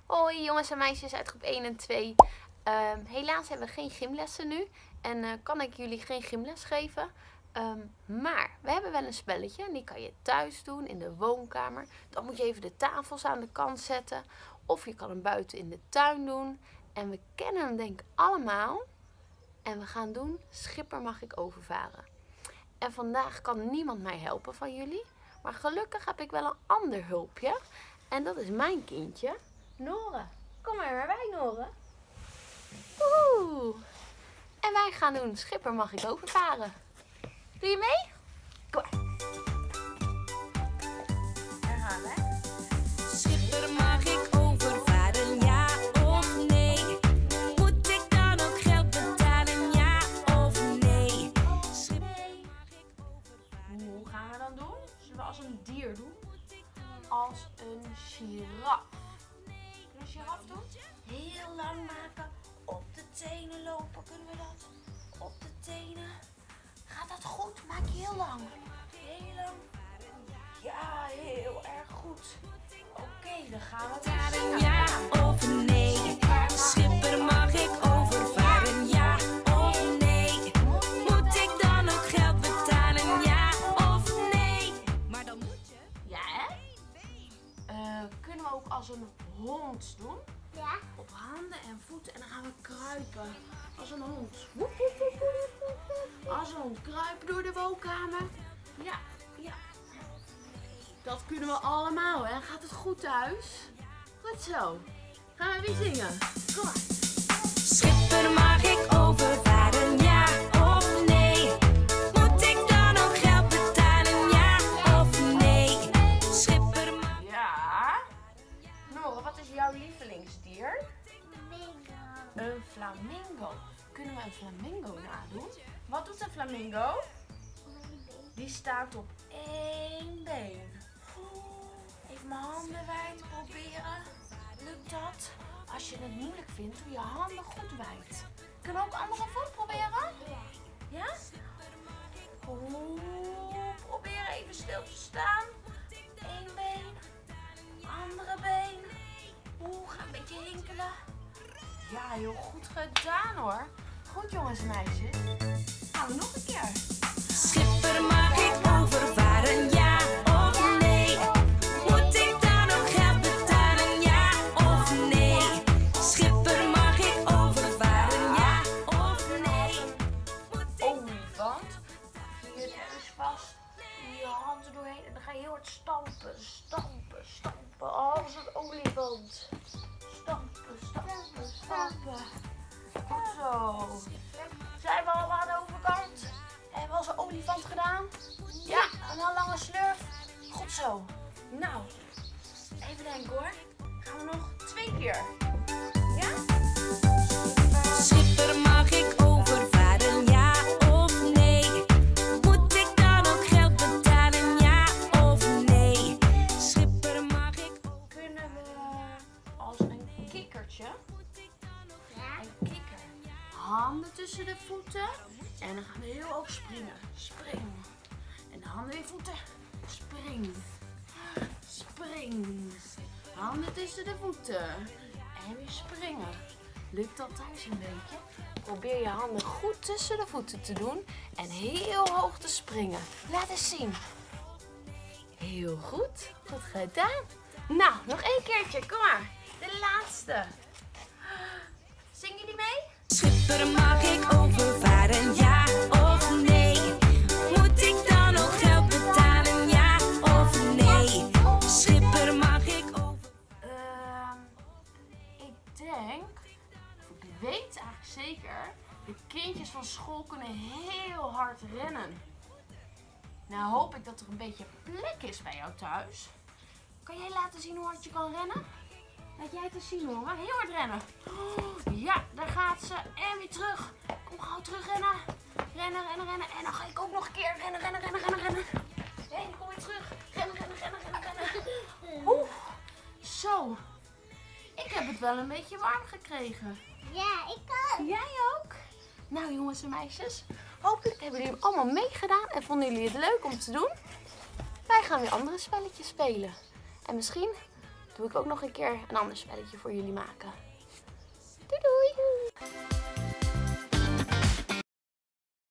Hoi jongens en meisjes uit groep 1 en 2. Helaas hebben we geen gymlessen nu. En kan ik jullie geen gymles geven. Maar we hebben wel een spelletje. En die kan je thuis doen in de woonkamer. Dan moet je even de tafels aan de kant zetten. Of je kan hem buiten in de tuin doen. En we kennen hem denk ik allemaal. En we gaan doen Schipper mag ik overvaren. En vandaag kan niemand mij helpen van jullie. Maar gelukkig heb ik wel een ander hulpje. En dat is mijn kindje, Nora. Kom maar bij, Nora. Oeh. En wij gaan doen Schipper mag ik overvaren. Doe je mee? Kom maar. Daar gaan we. Schipper mag ik overvaren, ja of nee? Moet ik dan ook geld betalen, ja of nee? Schipper mag ik overvaren. Hoe gaan we dan doen? Zullen we als een dier doen? Als een giraf. Kunnen we een giraf doen? Heel lang maken, op de tenen lopen, kunnen we dat? Op de tenen. Gaat dat goed? Maak je heel lang. Heel lang. Ja, heel erg goed. Oké, dan gaan we Betalen, ja of nee? Schipper mag ik overvaren, ja of nee? Moet ik dan ook geld betalen, ja of nee? Maar dan moet je. Ja, hè? Kunnen we ook als een hond doen? Ja. Op handen en voeten en dan gaan we kruipen. Als een hond. Als een hond kruipen door de woonkamer. Ja, ja. Dat kunnen we allemaal, hè? Gaat het goed thuis? Goed zo. Gaan we weer zingen. Kom maar. Schipper mag ik overvaren, ja of nee? Moet ik dan ook geld betalen, ja of nee? Schipper mag... Ja. Nora, wat is jouw lievelingsdier? Bingo. Een flamingo. Kunnen we een flamingo nadoen? Wat doet een flamingo? Die staat op één been. Even mijn handen wijd proberen. Lukt dat? Als je het moeilijk vindt, doe je handen goed wijd. Kunnen we ook andere voet proberen? Ja? Oeh, probeer even stil te staan. Eén been. Andere been. Oeh, ga een beetje hinkelen. Ja, heel goed gedaan hoor. Goed jongens en meisjes. Gaan we nog een keer. Schipper mag ik overvaren, ja of nee? Moet ik dan ook geld betalen, ja of nee? Schipper mag ik overvaren, ja of nee? Olifant. Doe je neus vast. Doe je handen doorheen. En dan ga je heel hard stampen. Stampen, stampen. Als een olifant. Stampen, stampen, stampen. Goed zo. Zijn we al aan de overkant? Hebben we onze olifant gedaan? Ja, en dan lange slurf. Goed zo. Nou, even denken hoor. Gaan we nog 2 keer. Ja? Schipper mag ik overvaren, ja of nee? Moet ik dan ook geld betalen, ja of nee? Schipper mag ik overvaren. Kunnen we als een kikkertje. Ja. Een kikker. Handen tussen de voeten. En dan gaan we heel hoog springen. Spring. En de handen weer voeten. Spring. Spring. Handen tussen de voeten. En weer springen. Lukt dat thuis een beetje? Probeer je handen goed tussen de voeten te doen. En heel hoog te springen. Laat eens zien. Heel goed. Goed gedaan. Nou, nog 1 keertje. Kom maar. De laatste. Zingen jullie mee? Schipper mag ik overvaren, ja of nee? Moet ik dan ook geld betalen, ja of nee? Schipper mag ik overvaren. Ik denk, of ik weet eigenlijk zeker, de kindjes van school kunnen heel hard rennen. Nou hoop ik dat er een beetje plek is bij jou thuis. Kan jij laten zien hoe hard je kan rennen? Laat jij het eens zien hoor, maar heel hard rennen. Oh, ja, daar gaat ze. En weer terug. Kom gauw terug rennen. Rennen, rennen, rennen. En dan ga ik ook nog een keer rennen, rennen, rennen, rennen, rennen. En dan kom weer terug. Rennen, rennen, rennen, rennen, rennen. Oeh, zo. Ik heb het wel een beetje warm gekregen. Ja, ik ook. Jij ook? Nou jongens en meisjes, hopelijk hebben jullie allemaal meegedaan en vonden jullie het leuk om te doen. Wij gaan weer andere spelletjes spelen. En misschien doe ik ook nog een keer een ander spelletje voor jullie maken. Doei doei!